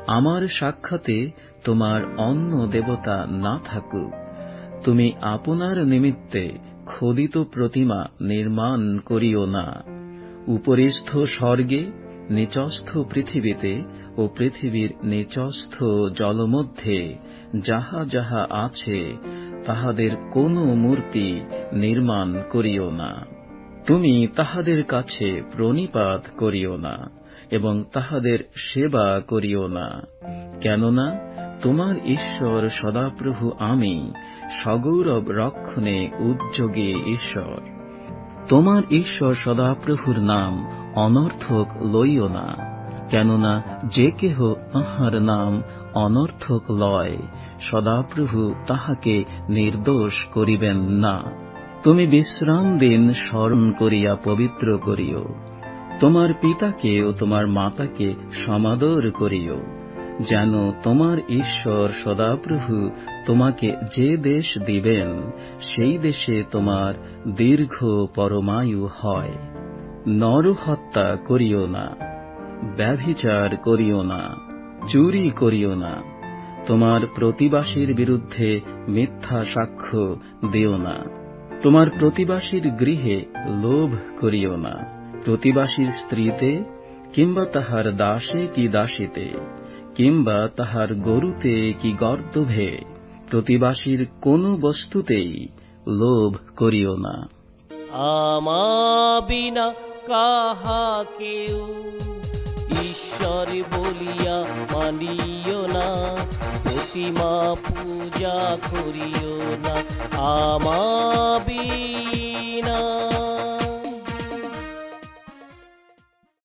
আমার সাক্ষাতে তোমার অন্য দেবতা না থাকুক। তুমি আপনার নিমিত্তে খোদিত প্রতিমা নির্মাণ করিও না। উপরিস্থ স্বর্গে, নিচস্থ পৃথিবীতে ও পৃথিবীর নিচস্থ জলমধ্যে যাহা যাহা আছে, তাহাদের কোনো মূর্তি নির্মাণ করিও না। তুমি তাহাদের কাছে প্রণিপাত করিও না এবং তাহাদের সেবা করিও না, কেননা তোমার ঈশ্বর সদাপ্রভু আমি, সগৌরব রক্ষণে উদ্যোগী ঈশ্বর। তোমার ঈশ্বর সদাপ্রভুর নাম অনর্থক লইও না, কেননা যে কেহ তাঁহার নাম অনর্থক লয়, সদাপ্রভু তাহাকে নির্দোষ করিবেন না। তুমি বিশ্রাম দিন স্মরণ করিয়া পবিত্র করিও। তোমার পিতাকে ও তোমার মাতাকে সমাদর করিও, যেন তোমার ঈশ্বর সদাপ্রভু তোমাকে যে দেশ দিবেন, সেই দেশে তোমার দীর্ঘ পরমায়ু হয়। নরহত্যা করিও না, ব্যভিচার করিও না, চুরি করিও না, তোমার প্রতিবাসীর বিরুদ্ধে মিথ্যা সাক্ষ্য দিও না, তোমার প্রতিবাসীর গৃহে লোভ করিও না, প্রতিবাসীর স্ত্রীতে কিংবা তাহার দাসে কি দাসীতে কিংবা তাহার গরুতে কি গর্দভে প্রতিবাসীর কোন বস্তুতেই লোভ করিও না। আমা বিনা কাহাকেও ঈশ্বর বলিয়া মানিও না, প্রতিমা পূজা করিও না। আমা বিনা